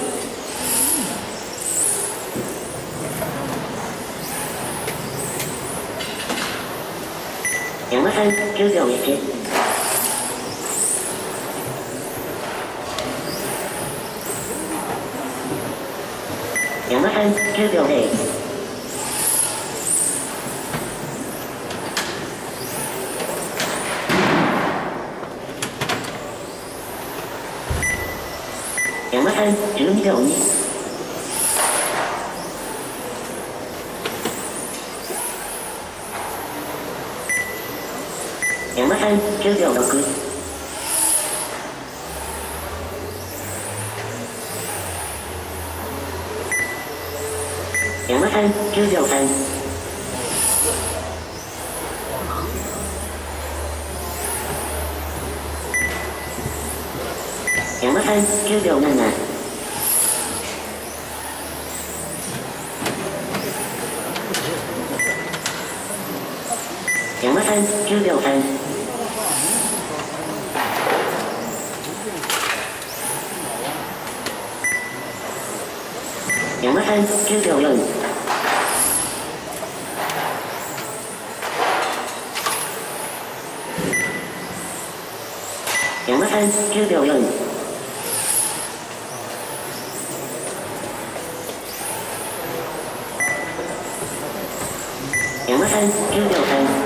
山さん9秒1、山さん9秒0、山さん12秒2、山さん9秒6、山さん9秒3、山さん9秒7、山さん9秒3、山さん9秒4、山さん9秒4、山さん9秒3、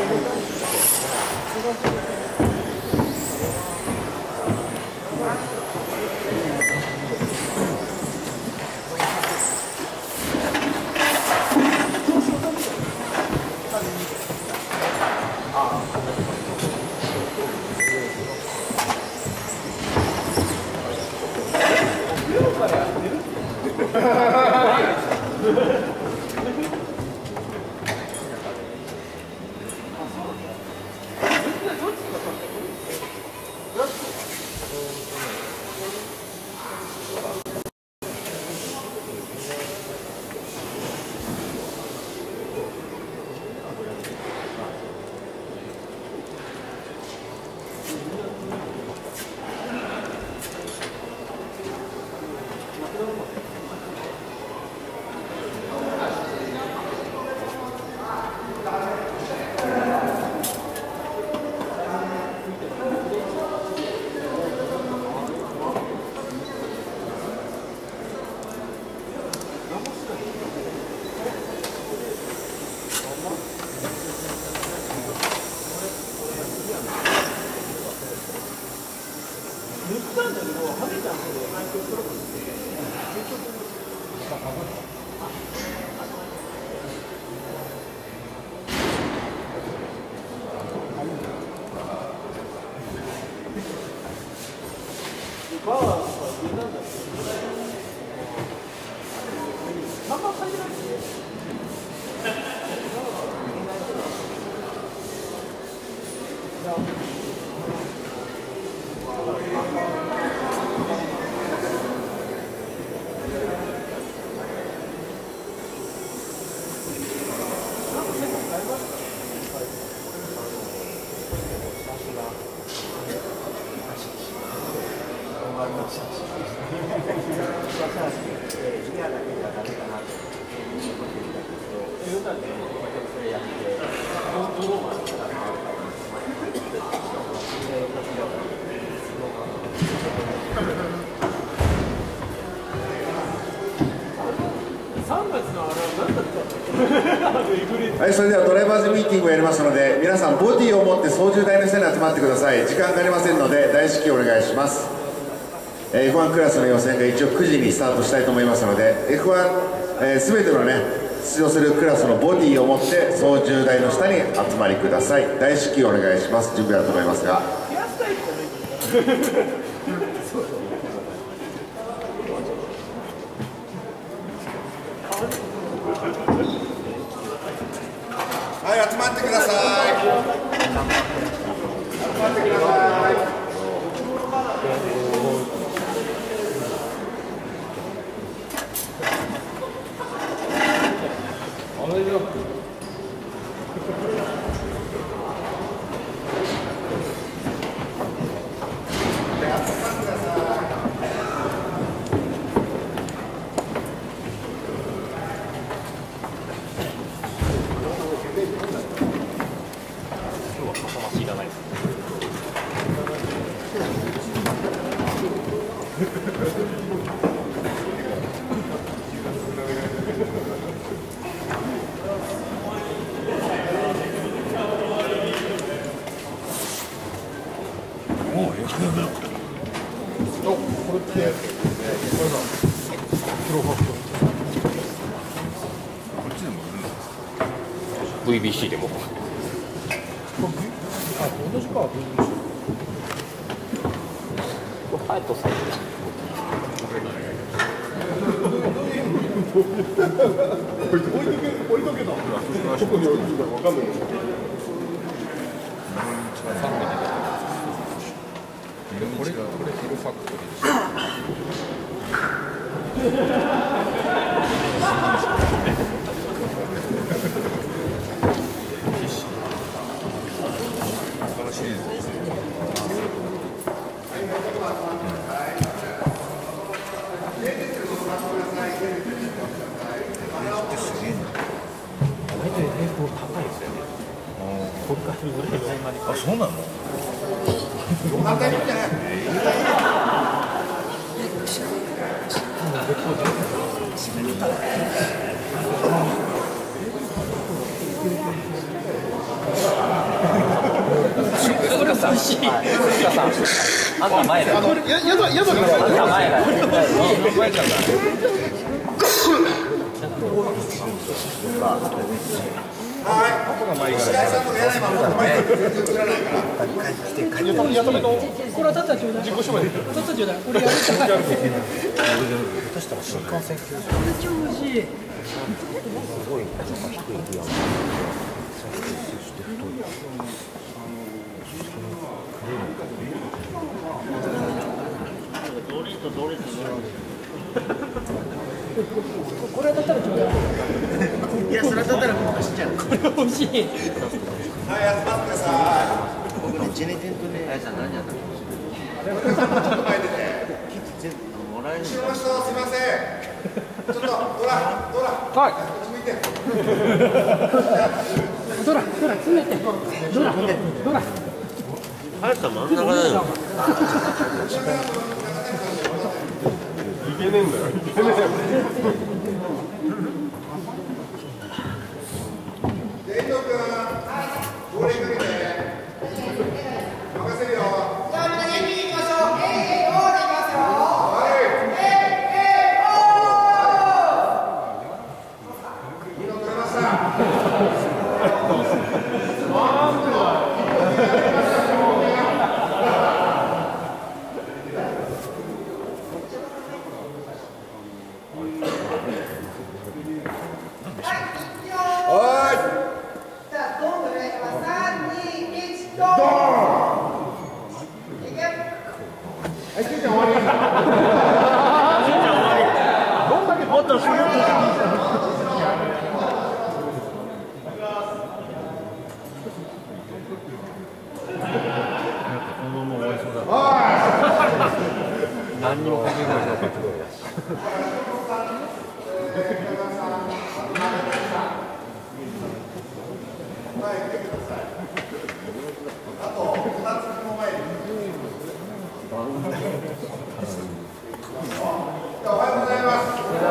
塗ったんだけど、はめたんだけど、結局、 はい、それではドライバーズミーティングをやりますので、皆さんボディを持って操縦台の下に集まってください。時間がありませんので大至急お願いします。F1 クラスの予選が一応9時にスタートしたいと思いますので、 F1、全てのね出場するクラスのボディを持って操縦台の下に集まりください。大至急お願いします。準備だと思いますがはい、集まってください。集まってください。 VBC でも同じか VBC ハヤトさん置いとけな。どこに置いてるか分かんない。これヒロファクトリーですこのシリーズですね。あ、そうなの？ 鈴鹿さん、あんた前だよ。あんた前だよ。 これはたったちょうだい。自己紹介。たったちょうだい。俺やるから。下手したら新幹線級。超欲しい。すごい。低いギア。これ当たったらちょうだい。いや、それ当たったらもう走っちゃう。これ欲しい。はい、集まってください。僕ね、ジェネテンとね、あやさん何やったの？ちょっと前出て。もらえるの？後ろの人、すみません。ちょっと、ドラ。はい。こっち向いて。ドラ、詰めて。ドラ。あやさん真ん中だよ。いけねえんだよ。いけねえよ。遠藤君、ボーリング見て。任せるよ。じゃあみんな元気にいきましょう。オーでいきますよ。はい。 もっとする何にも掛け声しなかった。 おはようございます。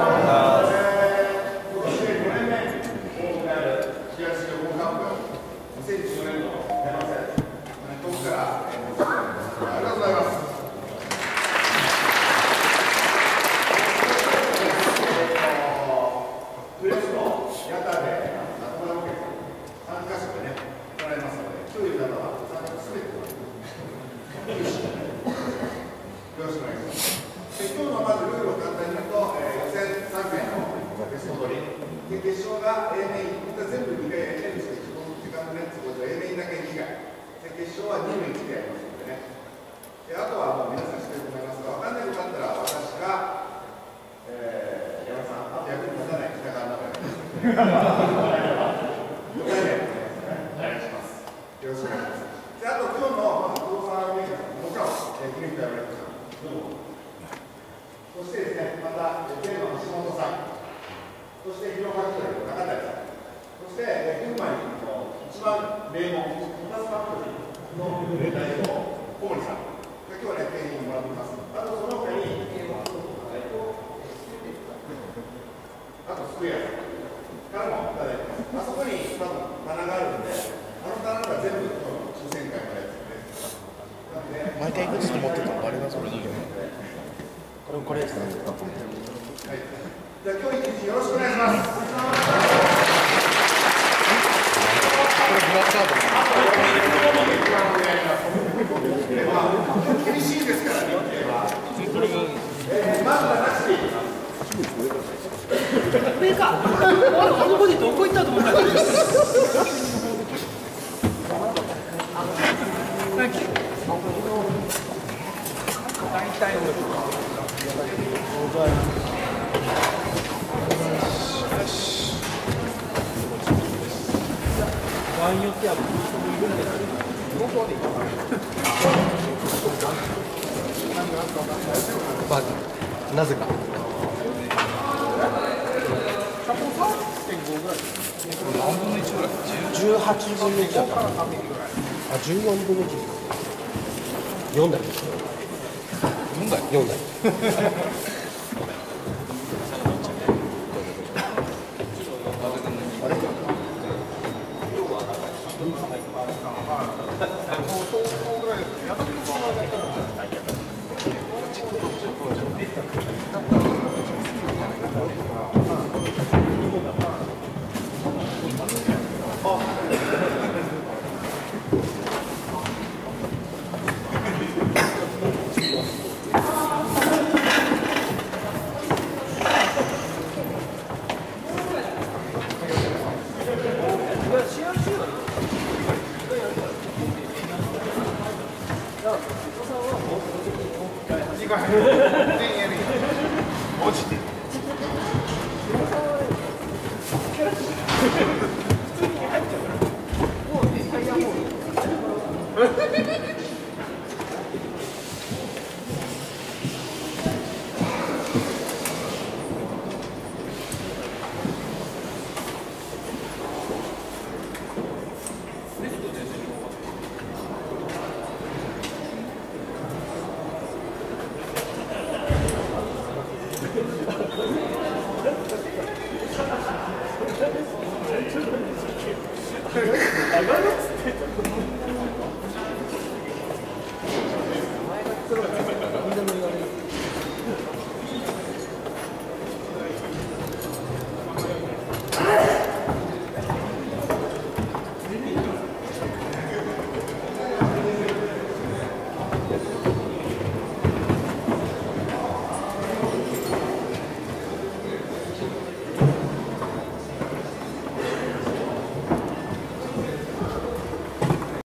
決勝が A メイン、全部2回やりたいんですけど、時間のね、都合上 A メインだけ2回。決勝は2名1回やりますのでね。あとはもう皆さん知ってると思いますが、分かんないことあったら私が、山さん、あと役に立たない北川の中で。お願いします。よろしくお願いします。で、あと今日の、不動産メーカーさん、もちろん、国北山さん、どうも。そしてですね、また、テーマの橋本さん。そして広川区の中谷さん、そして群馬に一番名門、2つファクトリーの代表、小森さんが今日はね、定員もらっています。あとその他に、あとスクエアさんからもいただいてます。あそこに多分棚があるんで、あの棚が全部抽選会のやつで。 毎回いくつと思ってたのあれがそれだけこれですね。 はい。じゃあ今日一日よろしくお願いします。厳しいですからね。まずはなしでいい。 これか。あの子でどこ行ったと思ったの。大体場合によってはまあ、なぜか。 何分の1ぐらい 18分の1だった。あ、14分の1。4台です。4台。 落ちて